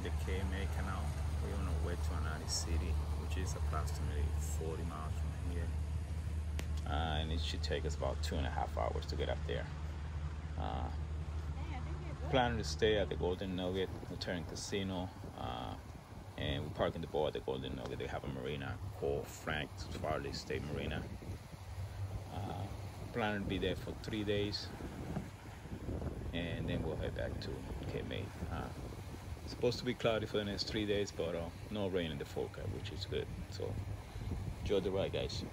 the KMA Canal. We're on our way to Anali City, which is approximately 40 miles from here. And it should take us about 2.5 hours to get up there. Planning to stay at the Golden Nugget Return Casino, and we park in the boat at the Golden Nugget. They have a marina called Frank Farley State Marina. Planning to be there for 3 days, and then we'll head back to KMA. Supposed to be cloudy for the next 3 days, but no rain in the forecast, which is good. So enjoy the ride, guys.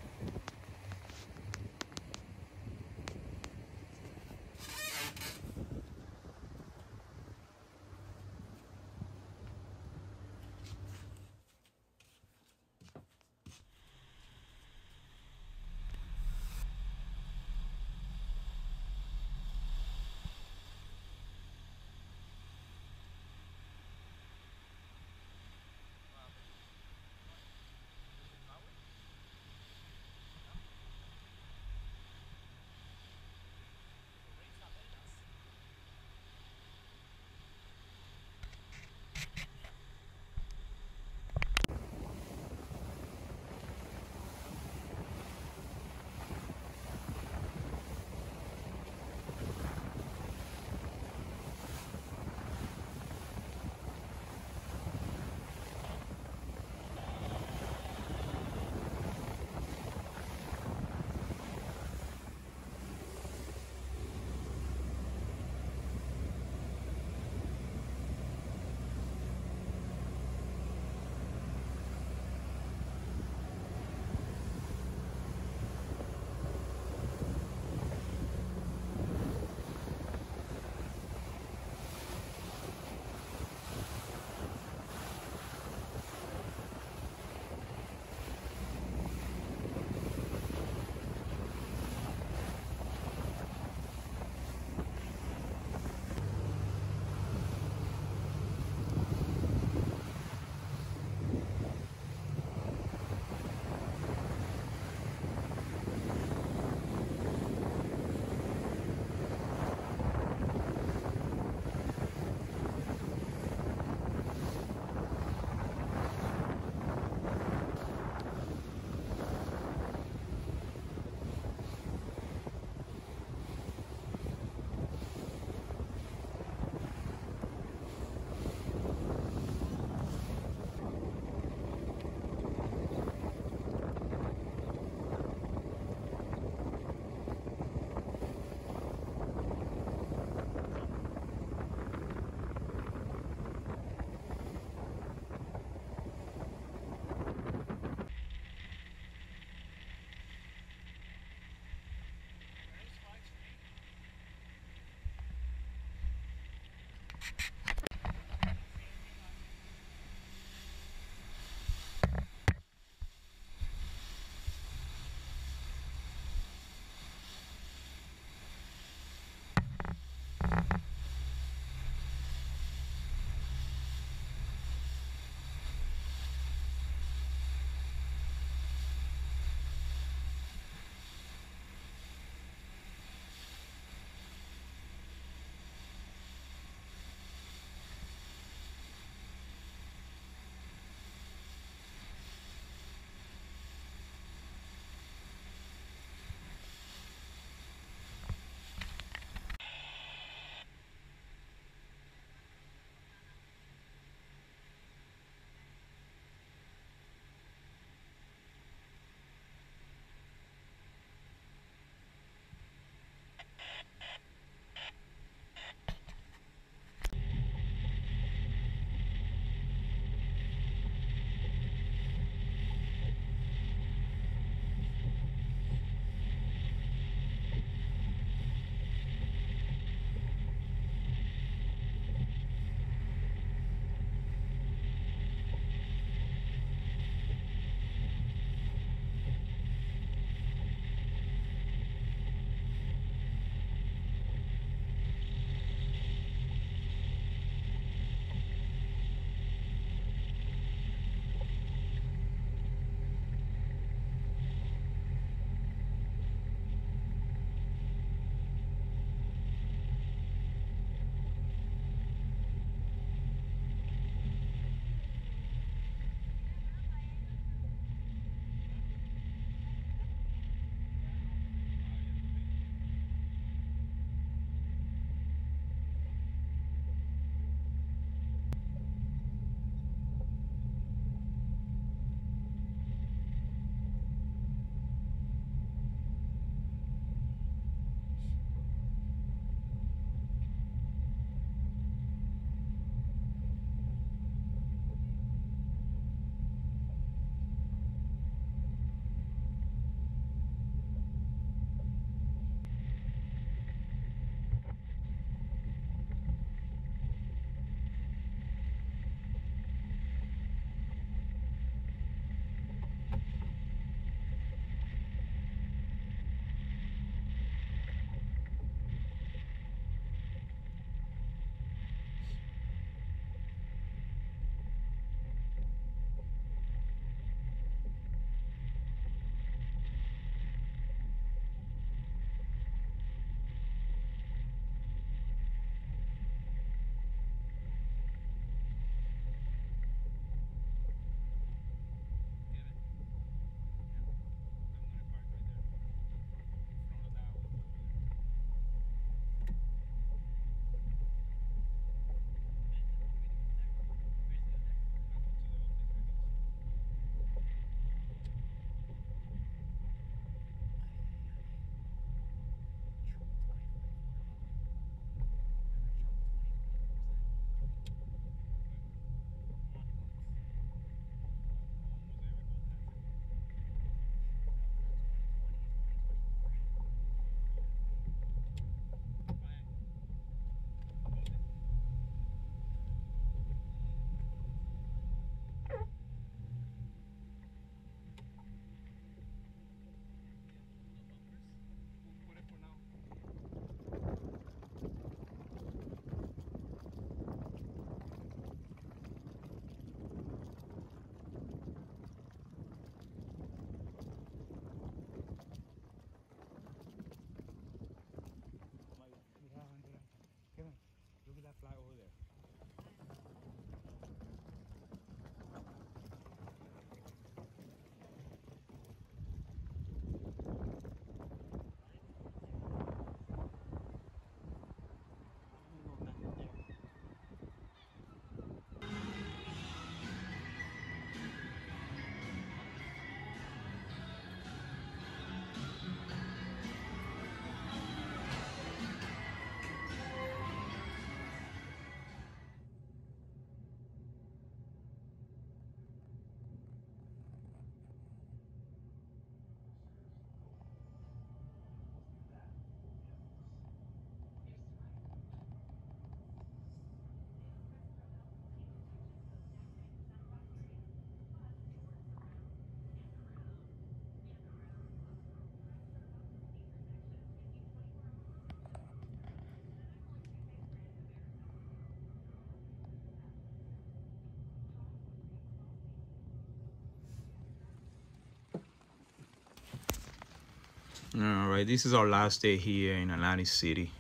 All right, this is our last day here in Atlantic City.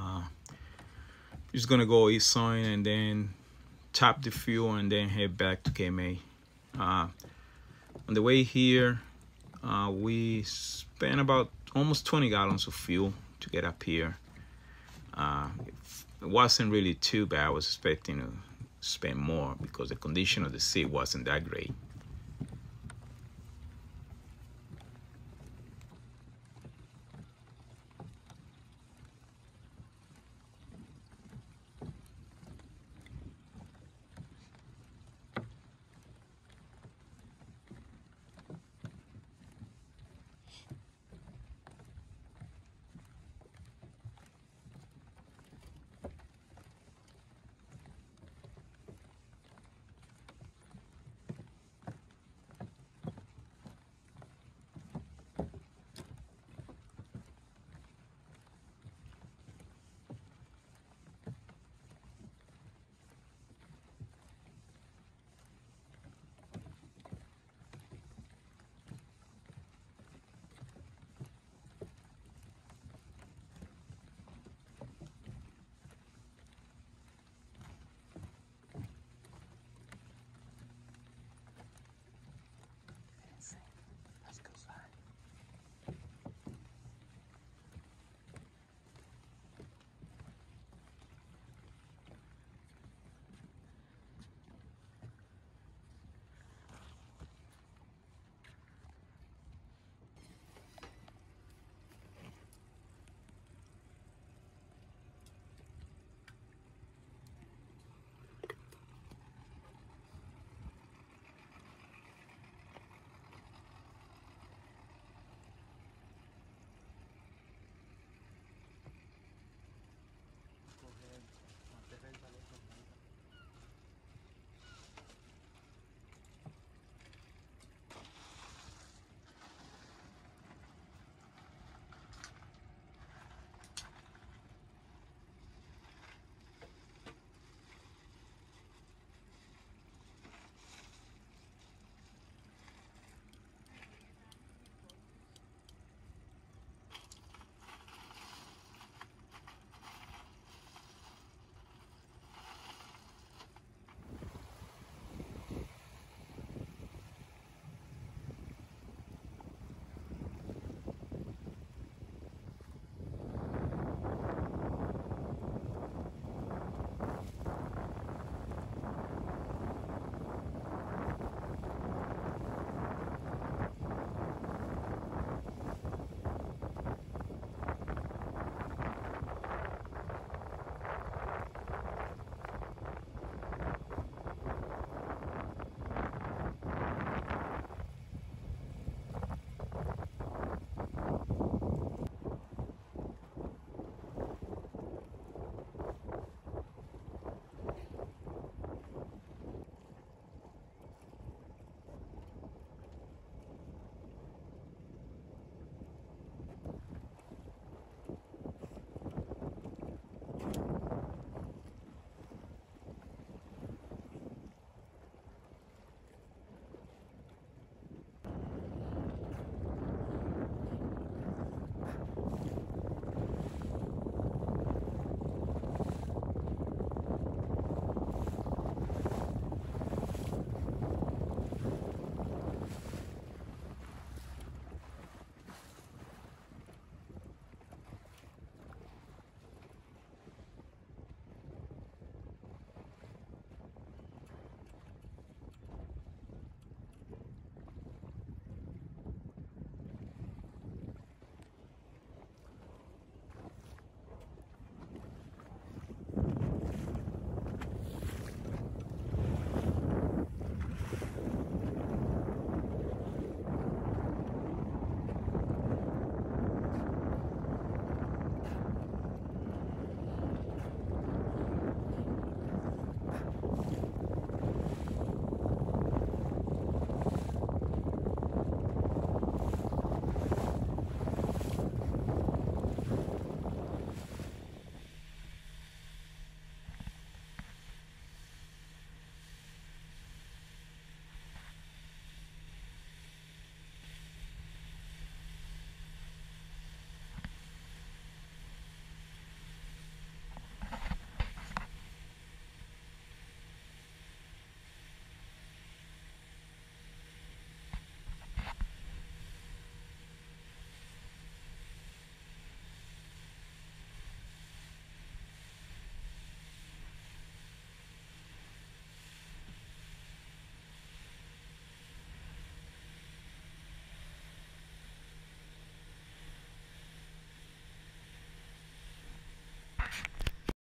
Just gonna go eat something and then tap the fuel and then head back to KMA. On the way here, we spent about almost 20 gallons of fuel to get up here. It wasn't really too bad. I was expecting to spend more because the condition of the seat wasn't that great.